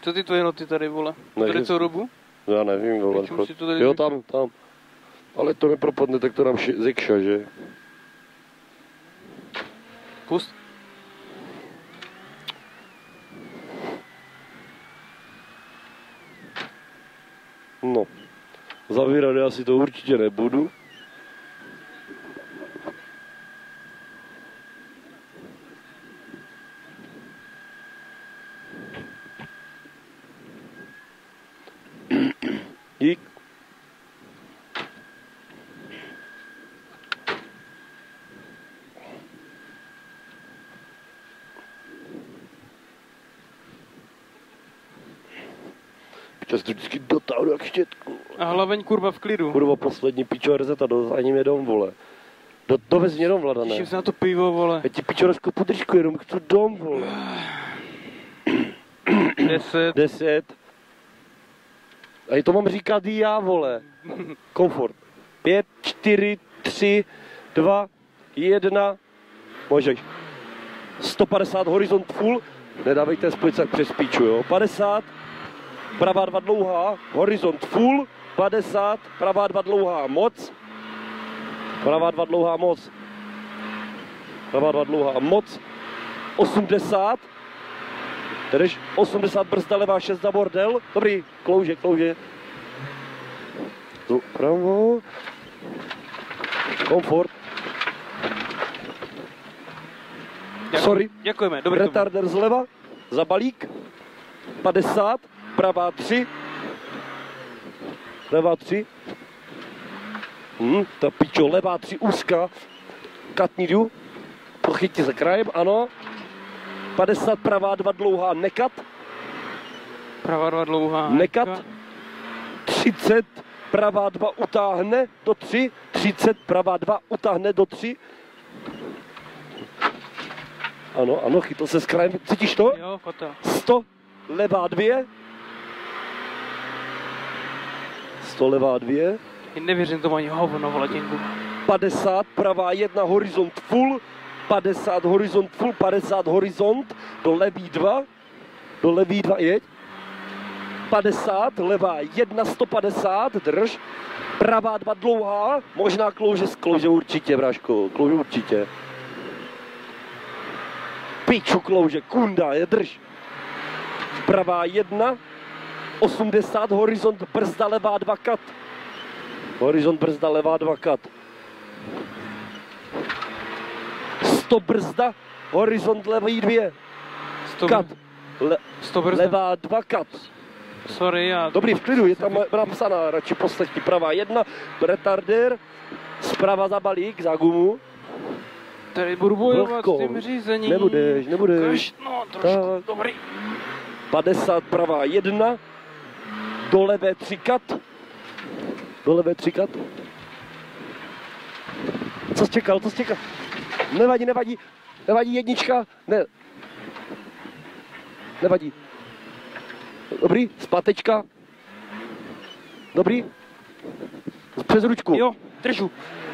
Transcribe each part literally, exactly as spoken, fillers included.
Co ty tvoje noty tady, vole? Ne, Tady co dobu? Já nevím, vole. Jo, tam, tam. Ale to nepropadne, tak to dám Zikša, že? Pust. No. Zavírat já si to určitě nebudu. Dík. Čas to vždycky dotáhnu jak štětku. A hlaveň kurva v klidu. Kurva poslední pičo rezeta, do, za ním je dom, vole. Do, dovez mě dom, Vladané. Těším se na to pivo, vole. Já ti pičo rozkopu držku, jenom chci dom, vole. Deset. Deset. A to mám říkat i já, vole. Komfort. Pět, čtyři, tři, dva, jedna. Můžeš. sto padesát horizont full. Nedávejte spojit přes píču, jo. padesát. Pravá dva dlouhá. Horizont full. padesát. Pravá dva dlouhá. Moc. Pravá dva dlouhá. Moc. Pravá dva dlouhá. Moc. osmdesát. Tedyž osmdesát brzda levá, šest za bordel. Dobrý, klouže, klouže. Dopravo. Komfort. Děkujeme. Sorry. Děkujeme, dobrý. Retarder zleva. Za balík. padesát. Pravá tři. Levá tři. Hm, ta pičo, levá tři úzká. Katní jdu. Pochytí za krajem, ano. padesát pravá dva dlouhá, nekat. Pravá dva dlouhá. Nekat. třicet pravá dva utáhne do tři. třicet pravá dva utáhne do tři. Ano, ano, chytl se s krajem. Cítíš to? Jo, kota. sto levá dvě. sto levá dvě. Nevěřím tomu ani hovno, vole, děnku. padesát pravá jedna horizont full. padesát horizont full, padesát horizont, do levý dva, do levý dva jeď, padesát, levá jedna, sto padesát, drž, pravá dva dlouhá, možná klouže, klouže určitě, bráško, klouže určitě. Piču klouže, kunda, je drž. Pravá jedna, osmdesát, horizont brzda levá dva kat. Horizont brzda levá dva kat. sto brzda, horizont levý dvě. Kat. Le, sto brzda. Levá dva kat. Sorry, já... Dobrý, v klidu, je tam napsaná, radši poslechni. Pravá jedna, retardér, zprava za balík, za gumu. Tady budu bojovat Vlhko. s tím řízením. Nebudeš, nebudeš. Kaž, no, trošku, tak. dobrý. padesát pravá jedna, do levé tři kat. Do levé tři kat. Co jsi čekal, co jsi čekal? Nevadí, nevadí, nevadí jednička, ne. Nevadí. Dobrý, zpátečka. Dobrý. Přes ručku. Jo, držu.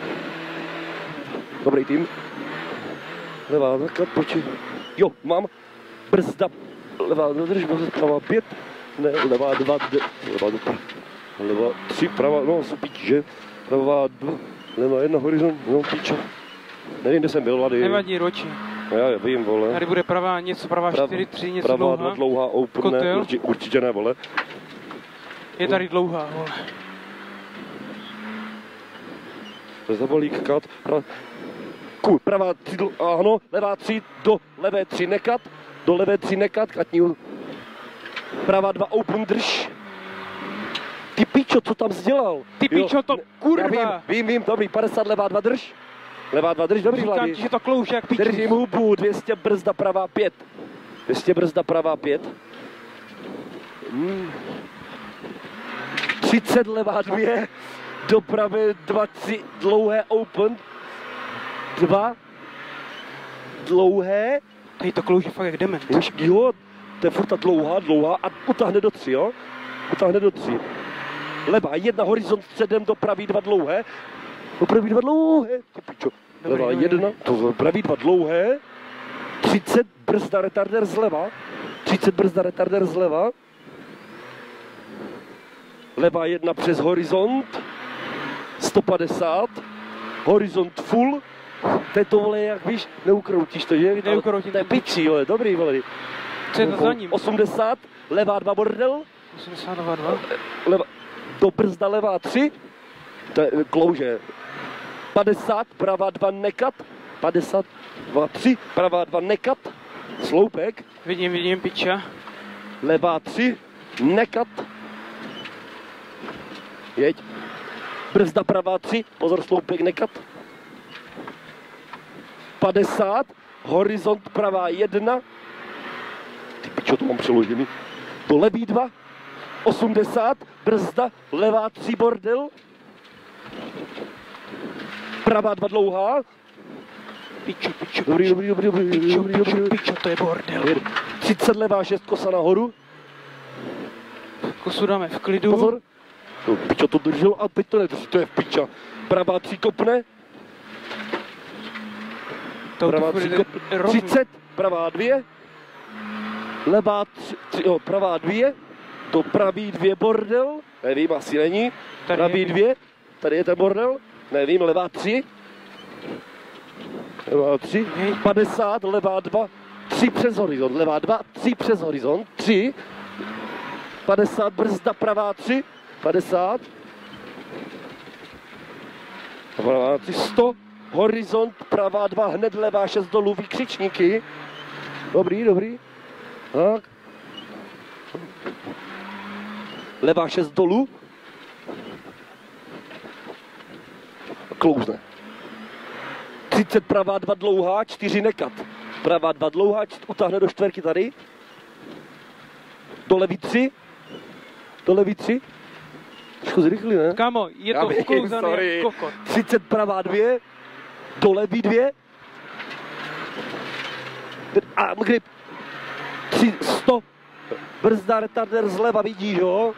Dobrý tým. Levá, zakat, počkej. Jo, mám. Brzda. Levá, drž, pravá pět. Ne, levá dva, d, levá dva. Levá tři, pravá, no, jsou píč, že? Pravá dva, levá jedna, horizont, no, píča. Nevím, kde jsem byl, Vlady. Nevadí, roči. No, já vím, vole. Tady bude pravá něco, pravá čtyři, tři, něco pravá dlouhá. Pravá dva dlouhá, open, ne, určitě, určitě ne, vole. Je tady dlouhá, vole. Za balík, kat, pravá, Ku, pravá tři, ano, levá tři, do levé tři nekat, do levé tři nekat, katní, pravá dva open, drž. Ty pičo, co tam dělal? Ty pičo, to kurva. Já vím, vím, vím, dobrý, padesát levá dva drž. Levá dva drž, dobrý, Vlady. Říkám ti, že to klouže jak piču. Držím hubu, dvě stě brzda pravá pět. dvě stě brzda pravá pět. Hmm. třicet levá dvě. Dopravy dva, tři, dlouhé open. Dva. Dlouhé. Tady to klouže fakt jak dement. Už, jo, to je furt ta dlouhá, dlouhá a utáhne do tři, jo? Utáhne do tři. Levá jedna, horizont středem, dopraví dva dlouhé. Dopraví dva dlouhé. Ty pičo. Levá jedna, to praví dva dlouhé. třicet brzda retardér zleva. třicet brzda retardér zleva. levá jedna přes horizont, sto padesát, horizont full, to je to, vole, jak víš, neukroutíš to, že? Neukroutím to je to. pičí, vole, dobrý, vole. Co je to za ním? osmdesát, levá dva bordel, osmdesát dva. leva, do brzda levá tři, to je klouže, padesát, pravá dva nekat, padesát dva tři, pravá dva nekat, sloupek, Vidím, vidím, piča. levá tři, nekat, jeď, brzda pravá tři, pozor, sloupek nekat, padesát, horizont pravá jedna, ty pičo, to mám přeložený, do levý dva, osmdesát, brzda, levá tři bordel, pravá dva dlouhá, Pičo, pičo, dobrý, pičo. dobrý, dobrý, dobrý, Pičo, dobrý, pičo, dobrý, pičo, to je bordel. třicet levá šest kosa nahoru, Kosu dáme v klidu. pozor, no, pičo to držel a teď to nedrží, to je v piča, pravá tři kopne, To pravá tu tři bude kopne, rovný. třicet, pravá dvě, levá tři, tři, jo, pravá dvě, to pravý dvě bordel, nevím, asi není, Tady pravý je. dvě, tady je ten bordel, nevím, levá tři, levá tři, Hej. padesát, levá dva, tři přes horizont, levá dva, tři přes horizont, tři, padesát, brzda pravá tři, padesát, pravá tři, sto, horizont pravá dva, hned levá šest dolů, výkřičníky, dobrý, dobrý, tak, levá šest dolů, klouzne. třicet pravá dva dlouhá, čtyři nekat. Pravá dva dlouhá, čtyři, utáhne do čtverky tady. Do levý tři. Do levý tři. Trošku zrychli, ne? Kámo, je Já to vím, uklouzaný sorry. jak kokot. třicet pravá dvě. Do levý dvě. A grip. Tři, sto. Brzda, retarder zleva, vidíš, jo?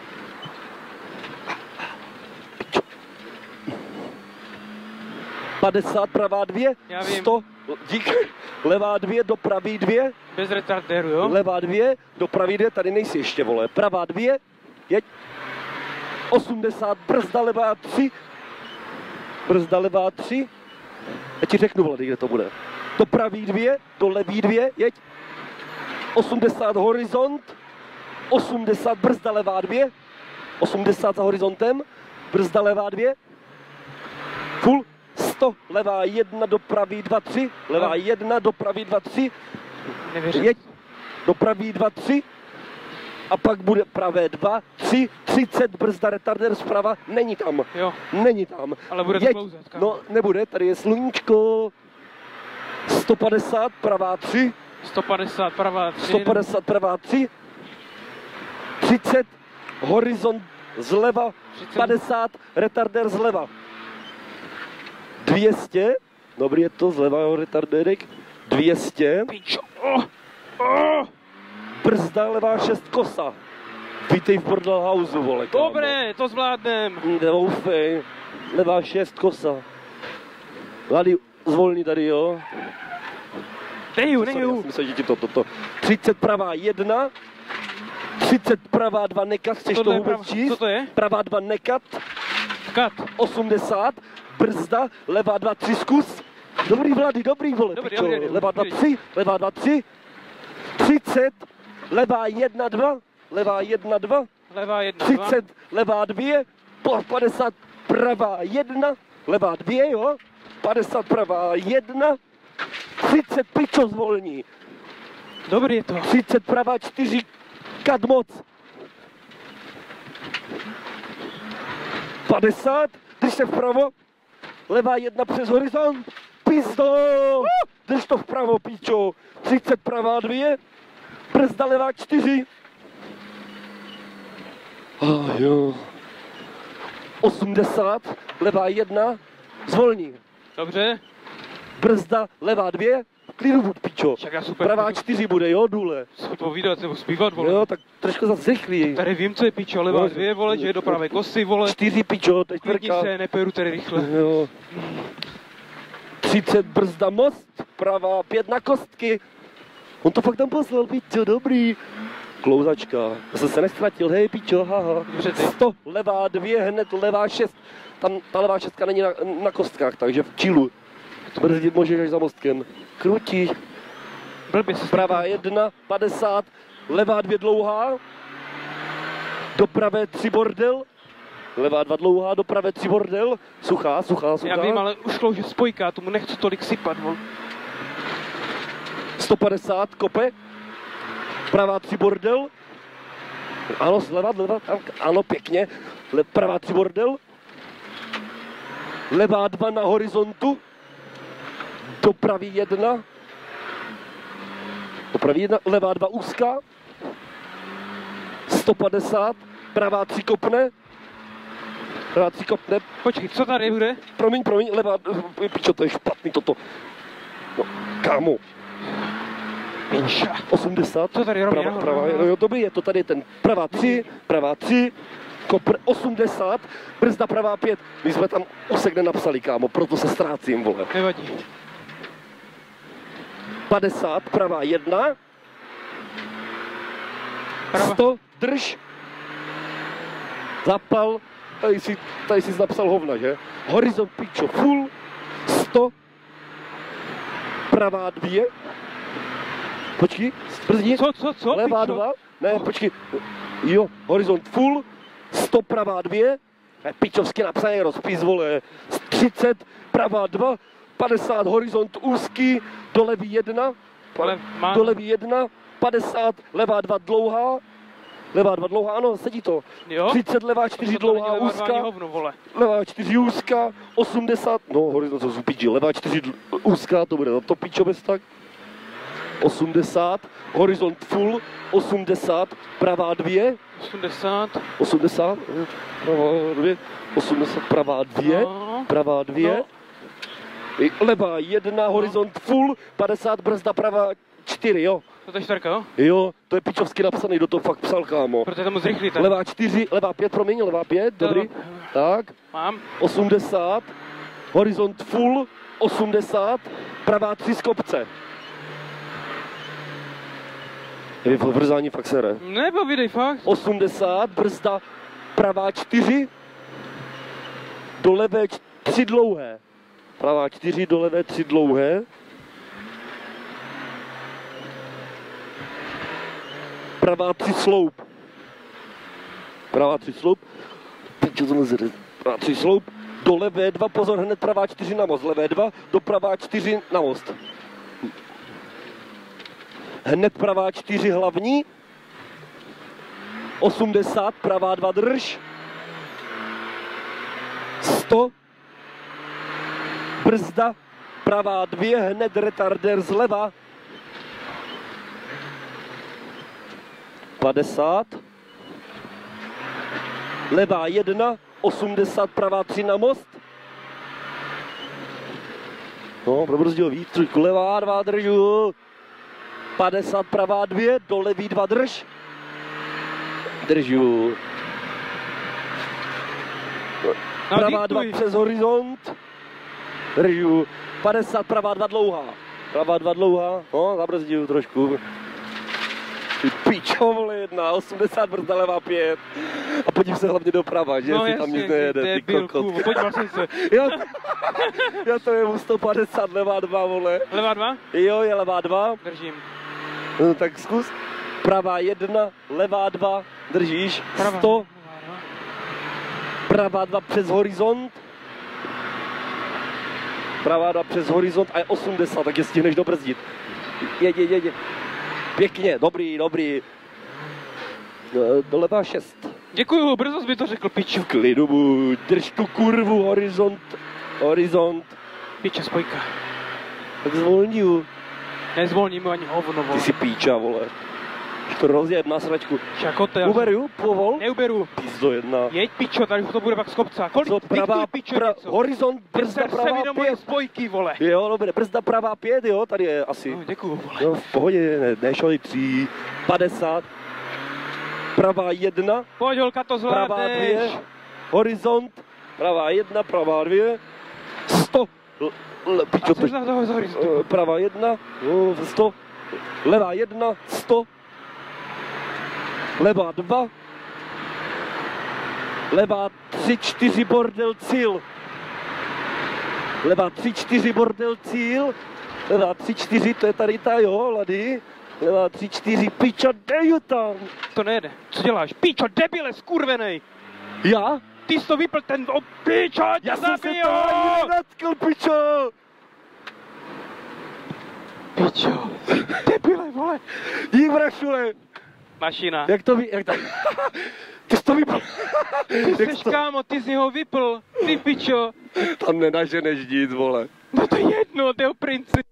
padesát, pravá dvě, Já vím. sto, dík, levá dvě, do pravý dvě, Bez retarderu, jo? levá dvě, do pravý dvě, tady nejsi ještě, vole, pravá dvě, jeď, osmdesát, brzda levá tři, brzda levá tři, já ti řeknu, vole, kde to bude, do pravý dvě, do levý dvě, jeď, osmdesát horizont, osmdesát brzda levá dvě, osmdesát za horizontem, brzda levá dvě, full, sto, levá jedna, do pravý dva, tři, levá jedna, do pravý dva, tři, Nevěřím. jeď, do pravý dva, tři, a pak bude pravé dva, tři, třicet, brzda retarder zprava, není tam, Jo, není tam. ale bude to Jeď. klouzat, kámo. No, nebude, tady je sluníčko, sto padesát, pravá tři, sto padesát, pravá tři. sto padesát, pravá tři, třicet, horizont zleva, třicet. padesát, retarder zleva. dvě stě, dobrý je to, zleva jeho retardérek, dvě stě, Pičo, oh, oh. brzda levá šest kosa. Vítej v Bordelhausu, vole, kámo. Dobré, to zvládnem. Doufej, levá šest kosa. Vlady, zvolni tady, jo. Neju, Sorry, já neju. jsem myslel, že ti to, to, to. třicet pravá jedna, třicet pravá dva nekat, chceš to Tohle je vůbec prav- číst? co to je? Pravá dva nekat, Kat. osmdesát, brzda, levá dva tři zkus. Dobrý, Vlady, dobrý, vole, Dobrý, pičo. dobrý, dobrý, Levá dva dobrý. tři, levá dva tři, třicet, levá jedna dva, levá jedna dva, Levá jedna, dva. třicet, levá dvě, po padesát, pravá jedna, levá dvě, jo, padesát, pravá jedna, třicet, pičo zvolní, Dobrý je to. třicet, pravá čtyři, kat moc, padesát, drž se vpravo, levá jedna přes horizont, pizdo, drž to vpravo, pičo, třicet, pravá dvě, brzda levá čtyři, oh, jo. osmdesát, levá jedna, zvolní, Dobře. brzda levá dvě, klidu buď, pičo, Však já super. pravá čtyři bude, jo, důle, Si povídat nebo zpívat, vole. jo, tak trošku zase rychlý, Tady vím, co je pičo, levá No, dvě, vole, že je do pravé kosy, vole. čtyři, pičo, teď Klidni trka. se, neperu tady rychle. Jo. třicet brzda most, pravá pět na kostky. On to fakt tam poslal, pičo, dobrý. Klouzačka. Zase se nestratil, hej pičo, haha. Dobře ty. sto, levá dvě, hned levá šest. Tam ta levá šestka není na, na kostkách, takže v čilu. Brzdit můžeš až za mostkem. Krutí. Blbě se Pravá jedna, padesát, levá dvě dlouhá. Do pravé tři bordel. Levá dva dlouhá, do pravé tři bordel. Suchá, suchá, suchá. Já vím, ale už klouže spojka, tomu nechci tolik sypat, vol. sto padesát, kope. Pravá tři bordel. Ano, zleva, zleva, tam, ano, pěkně. Le, pravá tři bordel. Levá dva na horizontu. Do pravý jedna. Do pravý jedna, levá dva úzká. sto padesát, pravá tři kopne. Pravá tři kopne. Počkej, co tady bude? Promiň, promiň, levá, pičo, to je špatný toto. No, kámo. Piča. osmdesát, Co tady rovně pravá, nahoru, pravá, nahoru. no jo, to by je, to tady je ten pravá tři, pravá tři, kopr osmdesát, brzda pravá pět, my jsme tam úsek nenapsali, kámo, proto se ztrácím, vole. Nevadí. padesát, pravá jedna, Prava. sto, drž, zapal, tady si, tady jsi napsal hovna, že? Horizont, pičo, full, sto, pravá dvě, počkej, brzdí, Co, co, co, levá pičo? dva, ne, počkej, jo, horizont full, sto pravá dvě, ne, pičovsky napsaný rozpis, vole, třicet, pravá dva, padesát, horizont úzký, do levý jedna, Ale má- do levý jedna, padesát, levá dva dlouhá, levá dva dlouhá, ano, sedí to, Jo? třicet, levá čtyři To není dlouhá, levá dva ani úzká, hovno, vole. levá čtyři úzká, osmdesát, no horizont to zupíči, levá čtyři dl- úzká, to bude za to pičo bez tak, osmdesát, horizont full, osmdesát, pravá dvě, osmdesát. osmdesát, pravá dvě, osmdesát, pravá dvě, No. pravá dvě, No. I levá jedna, horizont full, padesát, brzda pravá čtyři, jo. To je čtvrka, jo? Jo, to je pičovsky napsaný, do toho fakt psal, kámo. Protože tam moc rychlý ten. Levá čtyři, levá pět, promiň, levá pět, dobrý. Jo. Tak, Mám. osmdesát, horizont full, osmdesát, pravá tři z kopce. Je v vrzání fakt sere. Nebo vydej fakt. osmdesát, brzda pravá čtyři, do levé č- tři dlouhé. Pravá čtyři, do levé tři dlouhé. Pravá tři sloup. Pravá tři sloup. Pičo, to nezře. Pravá tři sloup. Do levé dva, pozor, hned pravá čtyři na most. Levé dva, do pravá čtyři na most. Hned pravá čtyři hlavní. osmdesát, pravá dva drž. sto. Brzda, pravá dvě, hned retardér zleva. padesát. Levá jedna, osmdesát, pravá tři na most. No, probrzdil víc, trojku, levá dva, držu. padesát, pravá dvě, do levý dva, drž. Držu. No, Pravá dva diktuj. přes horizont. Držu. padesát, pravá dva dlouhá. Pravá dva dlouhá. No, zabrzdil trošku. Ty pičo, vole, jedna, osmdesát, brzda levá pět. A podív se hlavně doprava, že No si tam jasně, nic nejede, ty debilku, kokot. podíval jsem se. Já, já to je mu sto padesát, levá dva, vole. Levá dva? Jo, je levá dva. Držím. No, tak zkus. Pravá jedna, levá dva, držíš. Pravá. sto, Levá dva. pravá dva přes horizont. Pravá dva přes horizont a je osmdesát, tak je stihneš dobrzdit. Jeď, jeď, jeď. Pěkně, dobrý, dobrý. No, do levá šest. Děkuju, brzo jsi mi to řekl, piču. Klidu, buď, drž tu kurvu, horizont, horizont. Piče, spojka. Tak zvolniu. Nezvolním ani hovno, Ty vole. si píča, vole. To rozjet na sračku. Šakote. Uberu, povol. Neuberu. Pizdo jedna. Jeď, pičo, tady to bude pak z kopca. Kolik? Co, pravá, Diktuj, pičo, pra, něco. horizont, brzda Ser se mi pravá do moje pět. spojky, vole. Jo, dobré, brzda pravá pět, jo, tady je asi. No, děkuju, vole. No, v pohodě, ne, nešel tři, padesát, pravá jedna, Pojď, holka, to pravá dvě, zvládneš. horizont, pravá jedna, pravá dvě, sto, l, l, A pičo, co to, jsi na toho z horizontu? eh, pravá jedna, no, sto, levá jedna, sto, Levá dva. Levá tři, čtyři, bordel, cíl. Levá tři, čtyři, bordel, cíl. Levá tři, čtyři, to je tady ta, jo, lady. Levá tři, čtyři, pičo, deju tam. To nejde. Co děláš? Píčo, debile, skurvenej! Já? Ty jsi to vypl ten... O, píčo, Já jsem se zabiju! to ani nenatkl, pičo. Píčo, debile, vole. Dík, brašule. Mašina. Jak to ví, jak to... Ty jsi to vypl. Ty seš, kámo, ty z něho vypl. Ty pičo. Tam nenaženeš nic, vole. No to je jedno, tyho princi.